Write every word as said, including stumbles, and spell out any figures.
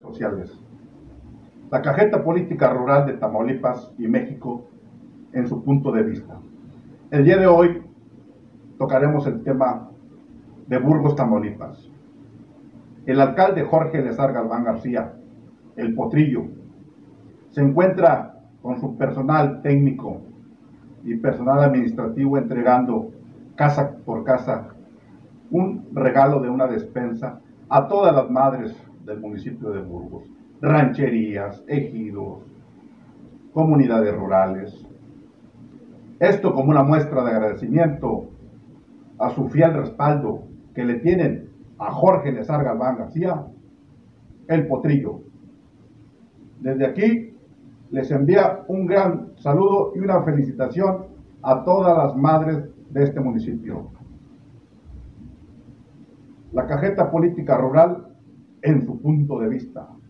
sociales. La cajeta política rural de Tamaulipas y México en su punto de vista. El día de hoy tocaremos el tema de Burgos, Tamaulipas. El alcalde Jorge Eleazar Galván García, el Potrillo, se encuentra con su personal técnico y personal administrativo entregando casa por casa un regalo de una despensa a todas las madres del municipio de Burgos, rancherías, ejidos, comunidades rurales. Esto como una muestra de agradecimiento a su fiel respaldo que le tienen a Jorge Eleazar Galván García, el Potrillo. Desde aquí les envía un gran saludo y una felicitación a todas las madres de este municipio. La cajeta política rural en su punto de vista.